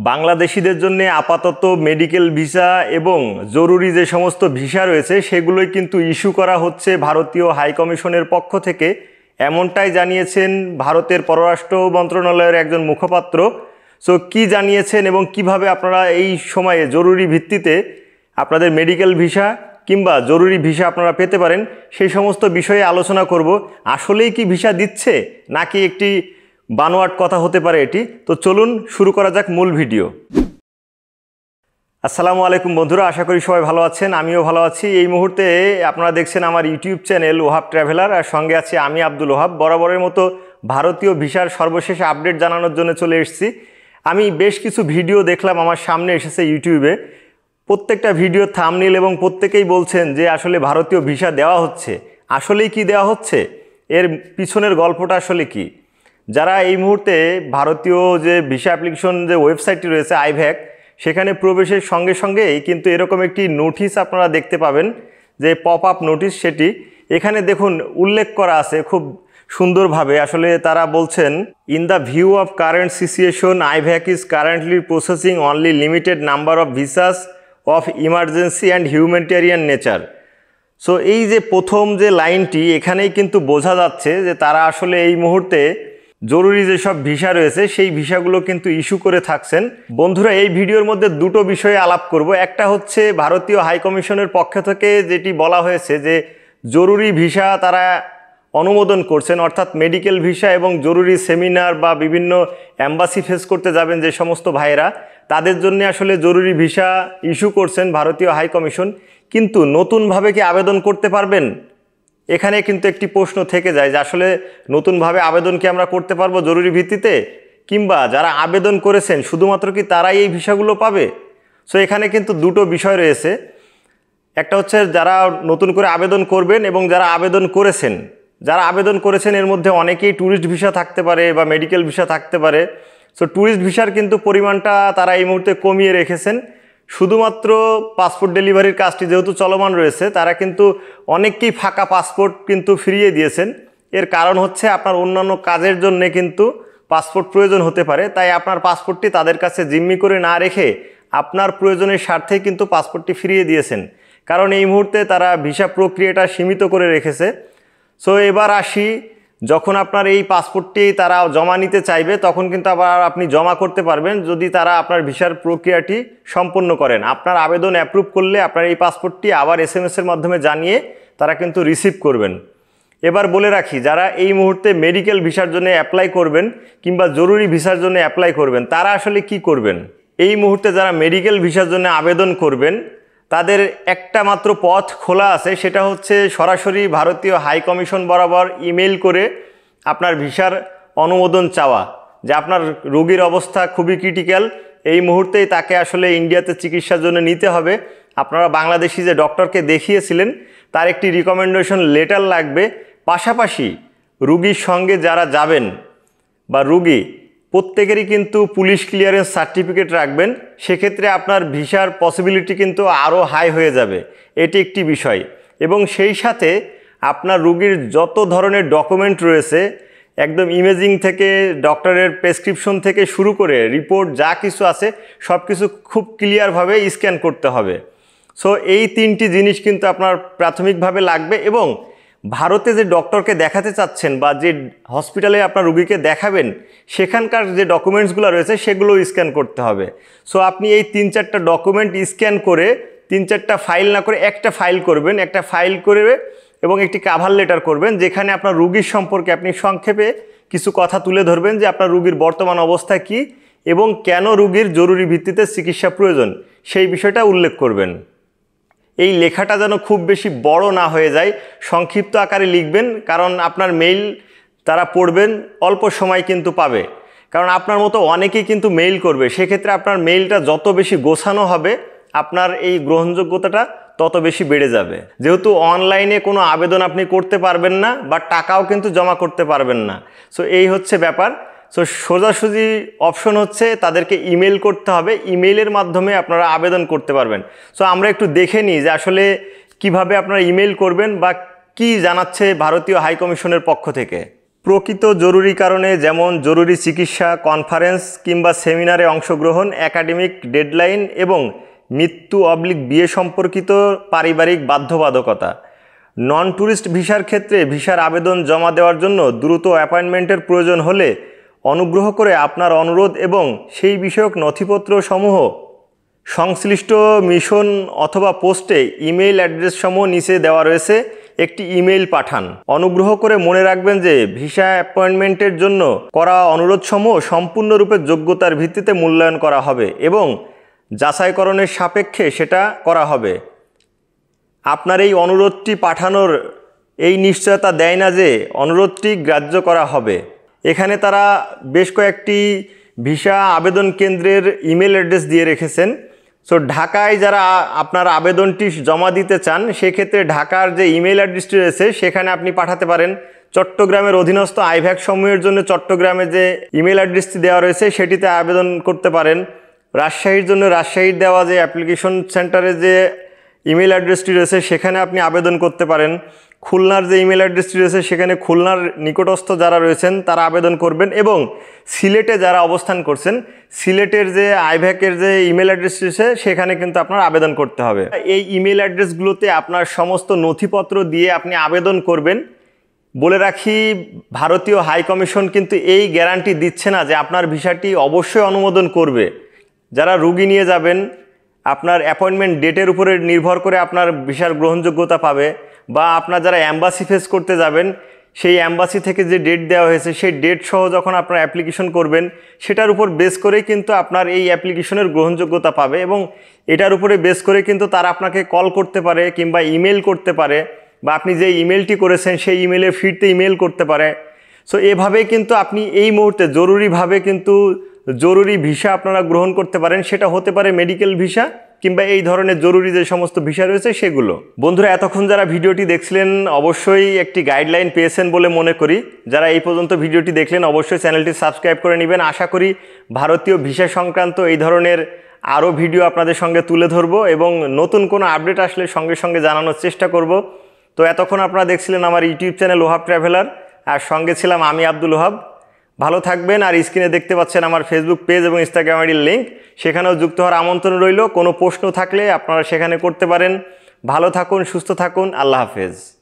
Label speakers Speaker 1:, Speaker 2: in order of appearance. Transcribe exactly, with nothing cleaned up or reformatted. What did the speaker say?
Speaker 1: বাংলাদেশিদের জন্য আপাতত মেডিকেল ভিসা এবং জরুরি যে সমস্ত ভিসা রয়েছে সেগুলোই কিন্তু ইস্যু করা হচ্ছে ভারতীয় হাই কমিশনের পক্ষ থেকে। এমনটাই জানিয়েছেন ভারতের পররাষ্ট্র মন্ত্রণালয়ের একজন মুখপাত্র। সো কি জানিয়েছেন এবং কিভাবে আপনারা এই সময়ে জরুরি ভিত্তিতে আপনাদের মেডিকেল ভিসা কিংবা জরুরি ভিসা আপনারা পেতে পারেন সেই সমস্ত বিষয়ে আলোচনা করব। আসলেই কি ভিসা দিচ্ছে নাকি একটি বানোয়াট কথা হতে পারে এটি? তো চলুন শুরু করা যাক মূল ভিডিও। আসসালামু আলাইকুম বন্ধুরা, আশা করি সবাই ভালো আছেন, আমিও ভালো আছি। এই মুহূর্তে আপনারা দেখছেন আমার ইউটিউব চ্যানেল ওহাব ট্রাভেলার, আর সঙ্গে আছি আমি আব্দুল ওহাব। বরাবরের মতো ভারতীয় ভিসার সর্বশেষ আপডেট জানানোর জন্য চলে এসেছি। আমি বেশ কিছু ভিডিও দেখলাম আমার সামনে এসেছে ইউটিউবে। প্রত্যেকটা ভিডিও থাম্বনেল এবং প্রত্যেকেই বলছেন যে আসলে ভারতীয় ভিসা দেওয়া হচ্ছে। আসলেই কি দেওয়া হচ্ছে, এর পিছনের গল্পটা আসলে কি? যারা এই মুহূর্তে ভারতীয় যে ভিসা অ্যাপ্লিকেশন যে ওয়েবসাইটটি রয়েছে আইভ্যাক, সেখানে প্রবেশের সঙ্গে সঙ্গেই কিন্তু এরকম একটি নোটিশ আপনারা দেখতে পাবেন, যে পপ আপ নোটিশ। সেটি এখানে দেখুন উল্লেখ করা আছে খুব সুন্দরভাবে। আসলে তারা বলছেন, in the view of current situation IVAC is currently processing only limited number of visas of emergency and humanitarian nature. So এই যে প্রথম যে লাইনটি, এখানেই কিন্তু বোঝা যাচ্ছে যে তারা আসলে এই মুহূর্তে জরুরি যেসব ভিসা রয়েছে সেই ভিসাগুলো কিন্তু ইস্যু করে থাকছেন। বন্ধুরা, এই ভিডিওর মধ্যে দুটো বিষয়ে আলাপ করব। একটা হচ্ছে ভারতীয় হাই কমিশনের পক্ষ থেকে যেটি বলা হয়েছে যে জরুরি ভিসা তারা অনুমোদন করছেন, অর্থাৎ মেডিকেল ভিসা এবং জরুরি সেমিনার বা বিভিন্ন অ্যাম্বাসি ফেস করতে যাবেন যে সমস্ত ভাইয়েরা, তাদের জন্য আসলে জরুরি ভিসা ইস্যু করছেন ভারতীয় হাই কমিশন। কিন্তু নতুনভাবে কি আবেদন করতে পারবেন? এখানে কিন্তু একটি প্রশ্ন থেকে যায় যে আসলে নতুনভাবে আবেদন কি আমরা করতে পারবো জরুরি ভিত্তিতে, কিংবা যারা আবেদন করেছেন শুধুমাত্র কি তারাই এই ভিসাগুলো পাবে? সো এখানে কিন্তু দুটো বিষয় রয়েছে। একটা হচ্ছে যারা নতুন করে আবেদন করবেন এবং যারা আবেদন করেছেন। যারা আবেদন করেছেন এর মধ্যে অনেকেই ট্যুরিস্ট ভিসা থাকতে পারে বা মেডিকেল ভিসা থাকতে পারে। সো ট্যুরিস্ট ভিসার কিন্তু পরিমাণটা তারা এই মুহূর্তে কমিয়ে রেখেছেন। শুধুমাত্র পাসপোর্ট ডেলিভারির কাজটি যেহেতু চলমান রয়েছে, তারা কিন্তু অনেককেই ফাঁকা পাসপোর্ট কিন্তু ফিরিয়ে দিয়েছেন। এর কারণ হচ্ছে আপনার অন্যান্য কাজের জন্যে কিন্তু পাসপোর্ট প্রয়োজন হতে পারে, তাই আপনার পাসপোর্টটি তাদের কাছে জিম্মি করে না রেখে আপনার প্রয়োজনের স্বার্থেই কিন্তু পাসপোর্টটি ফিরিয়ে দিয়েছেন। কারণ এই মুহূর্তে তারা ভিসা প্রক্রিয়াটা সীমিত করে রেখেছে। সো এবার আসি, যখন আপনার এই পাসপোর্টটি তারা জমা নিতে চাইবে তখন কিন্তু আবার আপনি জমা করতে পারবেন, যদি তারা আপনার ভিসার প্রক্রিয়াটি সম্পন্ন করেন। আপনার আবেদন অ্যাপ্রুভ করলে আপনার এই পাসপোর্টটি আবার এস এম এসের মাধ্যমে জানিয়ে তারা কিন্তু রিসিভ করবেন। এবার বলে রাখি, যারা এই মুহূর্তে মেডিকেল ভিসার জন্য অ্যাপ্লাই করবেন কিংবা জরুরি ভিসার জন্য অ্যাপ্লাই করবেন, তারা আসলে কি করবেন? এই মুহূর্তে যারা মেডিকেল ভিসার জন্য আবেদন করবেন তাদের একটা মাত্র পথ খোলা আছে, সেটা হচ্ছে সরাসরি ভারতীয় হাই কমিশন বরাবর ইমেল করে আপনার ভিসার অনুমোদন চাওয়া, যে আপনার রোগীর অবস্থা খুবই ক্রিটিক্যাল, এই মুহূর্তেই তাকে আসলে ইন্ডিয়াতে চিকিৎসার জন্য নিতে হবে। আপনারা বাংলাদেশি যে ডক্টরকে দেখিয়েছিলেন তার একটি রিকমেন্ডেশন লেটার লাগবে। পাশাপাশি রুগীর সঙ্গে যারা যাবেন বা রুগী প্রত্যেকেরই কিন্তু পুলিশ ক্লিয়ারেন্স সার্টিফিকেট রাখবেন। সেক্ষেত্রে আপনার ভিসার পসিবিলিটি কিন্তু আরও হাই হয়ে যাবে, এটি একটি বিষয়। এবং সেই সাথে আপনার রুগীর যত ধরনের ডকুমেন্ট রয়েছে, একদম ইমেজিং থেকে ডক্টরের প্রেসক্রিপশন থেকে শুরু করে রিপোর্ট যা কিছু আছে সব কিছু খুব ক্লিয়ারভাবে স্ক্যান করতে হবে। সো এই তিনটি জিনিস কিন্তু আপনার প্রাথমিকভাবে লাগবে। এবং ভারতে যে ডক্টরকে দেখাতে চাচ্ছেন বা যে হসপিটালে আপনার রুগীকে দেখাবেন সেখানকার যে ডকুমেন্টসগুলো রয়েছে সেগুলো স্ক্যান করতে হবে। সো আপনি এই তিন চারটা ডকুমেন্ট স্ক্যান করে তিন চারটা ফাইল না করে একটা ফাইল করবেন, একটা ফাইল করে এবং একটি কাভার লেটার করবেন, যেখানে আপনার রুগীর সম্পর্কে আপনি সংক্ষেপে কিছু কথা তুলে ধরবেন, যে আপনার রুগীর বর্তমান অবস্থা কী এবং কেন রুগীর জরুরি ভিত্তিতে চিকিৎসা প্রয়োজন সেই বিষয়টা উল্লেখ করবেন। এই লেখাটা যেন খুব বেশি বড় না হয়ে যায়, সংক্ষিপ্ত আকারে লিখবেন, কারণ আপনার মেইল তারা পড়বেন অল্প সময় কিন্তু পাবে। কারণ আপনার মতো অনেকেই কিন্তু মেইল করবে, সেক্ষেত্রে আপনার মেইলটা যত বেশি গোছানো হবে আপনার এই গ্রহণযোগ্যতাটা তত বেশি বেড়ে যাবে। যেহেতু অনলাইনে কোনো আবেদন আপনি করতে পারবেন না বা টাকাও কিন্তু জমা করতে পারবেন না। সো এই হচ্ছে ব্যাপার। সো সোজাসুজি অপশন হচ্ছে তাদেরকে ইমেল করতে হবে, ইমেইলের মাধ্যমে আপনারা আবেদন করতে পারবেন। সো আমরা একটু দেখে নিই যে আসলে কিভাবে আপনারা ইমেল করবেন বা কি জানাচ্ছে ভারতীয় হাই কমিশনের পক্ষ থেকে। প্রকৃত জরুরি কারণে যেমন জরুরি চিকিৎসা, কনফারেন্স কিংবা সেমিনারে অংশগ্রহণ, একাডেমিক ডেডলাইন এবং মৃত্যু অবলিক বিয়ে সম্পর্কিত পারিবারিক বাধ্যবাধকতা। নন ট্যুরিস্ট ভিসার ক্ষেত্রে ভিসার আবেদন জমা দেওয়ার জন্য দ্রুত অ্যাপয়েন্টমেন্টের প্রয়োজন হলে অনুগ্রহ করে আপনার অনুরোধ এবং সেই বিষয়ক নথিপত্র সমূহ সংশ্লিষ্ট মিশন অথবা পোস্টে ইমেইল অ্যাড্রেস সমূহ নিচে দেওয়া রয়েছে একটি ইমেইল পাঠান। অনুগ্রহ করে মনে রাখবেন যে ভিসা অ্যাপয়েন্টমেন্টের জন্য করা অনুরোধ সমূহ সম্পূর্ণরূপে যোগ্যতার ভিত্তিতে মূল্যায়ন করা হবে এবং যাচাইকরণের সাপেক্ষে সেটা করা হবে। আপনার এই অনুরোধটি পাঠানোর এই নিশ্চয়তা দেয় না যে অনুরোধটি গ্রাহ্য করা হবে। এখানে তারা বেশ কয়েকটি ভিসা আবেদন কেন্দ্রের ইমেল অ্যাড্রেস দিয়ে রেখেছেন। সো ঢাকায় যারা আপনার আবেদনটি জমা দিতে চান সেক্ষেত্রে ঢাকার যে ইমেল অ্যাড্রেসটি রয়েছে সেখানে আপনি পাঠাতে পারেন। চট্টগ্রামের অধীনস্থ আইভ্যাক সমূহের জন্য চট্টগ্রামে যে ইমেল অ্যাড্রেসটি দেওয়া রয়েছে সেটিতে আবেদন করতে পারেন। রাজশাহীর জন্য রাজশাহীর দেওয়া যে অ্যাপ্লিকেশন সেন্টারে যে ইমেল অ্যাড্রেসটি রয়েছে সেখানে আপনি আবেদন করতে পারেন। খুলনার যে ইমেল অ্যাড্রেসটি রয়েছে সেখানে খুলনার নিকটস্থ যারা রয়েছেন তারা আবেদন করবেন এবং সিলেটে যারা অবস্থান করছেন সিলেটের যে আইভ্যাকের যে ইমেল অ্যাড্রেস রয়েছে সেখানে কিন্তু আপনার আবেদন করতে হবে। এই ইমেল অ্যাড্রেসগুলোতে আপনার সমস্ত নথিপত্র দিয়ে আপনি আবেদন করবেন। বলে রাখি, ভারতীয় হাই কমিশন কিন্তু এই গ্যারান্টি দিচ্ছে না যে আপনার ভিসাটি অবশ্যই অনুমোদন করবে। যারা রুগী নিয়ে যাবেন আপনার অ্যাপয়েন্টমেন্ট ডেটের উপরে নির্ভর করে আপনার ভিসার গ্রহণযোগ্যতা পাবে, বা আপনার যারা অ্যাম্বাসি ফেস করতে যাবেন সেই অ্যাম্বাসি থেকে যে ডেট দেওয়া হয়েছে সেই ডেট সহ যখন আপনার অ্যাপ্লিকেশন করবেন সেটার উপর বেস করেই কিন্তু আপনার এই অ্যাপ্লিকেশনের গ্রহণযোগ্যতা পাবে এবং এটার উপরে বেস করে কিন্তু তারা আপনাকে কল করতে পারে কিংবা ইমেল করতে পারে, বা আপনি যে ইমেলটি করেছেন সেই ইমেলে ফিরতে ইমেল করতে পারে। সো এভাবেই কিন্তু আপনি এই মুহূর্তে জরুরিভাবে কিন্তু জরুরি ভিসা আপনারা গ্রহণ করতে পারেন। সেটা হতে পারে মেডিকেল ভিসা কিংবা এই ধরনের জরুরি যে সমস্ত ভিসা রয়েছে সেগুলো। বন্ধুরা, এতক্ষণ যারা ভিডিওটি দেখছিলেন অবশ্যই একটি গাইডলাইন পেয়েছেন বলে মনে করি। যারা এই পর্যন্ত ভিডিওটি দেখলেন অবশ্যই চ্যানেলটি সাবস্ক্রাইব করে নেবেন। আশা করি ভারতীয় ভিসা সংক্রান্ত এই ধরনের আরও ভিডিও আপনাদের সঙ্গে তুলে ধরবো এবং নতুন কোনো আপডেট আসলে সঙ্গে সঙ্গে জানানোর চেষ্টা করব। তো এতক্ষণ আপনারা দেখছিলেন আমার ইউটিউব চ্যানেল ওহাব ট্রাভেলার, আর সঙ্গে ছিলাম আমি আব্দুল ওহাব। ভালো থাকবেন। আর স্ক্রিনে দেখতে পাচ্ছেন আমার ফেসবুক পেজ এবং ইনস্টাগ্রাম আইডির লিঙ্ক, সেখানেও যুক্ত হওয়ার আমন্ত্রণ রইল। কোনো প্রশ্ন থাকলে আপনারা সেখানে করতে পারেন। ভালো থাকুন, সুস্থ থাকুন, আল্লাহ হাফেজ।